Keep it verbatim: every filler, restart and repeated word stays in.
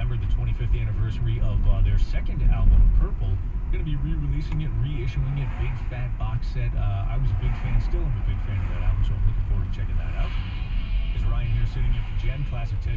September, the twenty-fifth anniversary of uh, their second album, Purple. Going to be re-releasing it, reissuing it, big fat box set. Uh, I was a big fan, still am a big fan of that album, so I'm looking forward to checking that out. Is Ryan here sitting in for Jen, Classic Ted.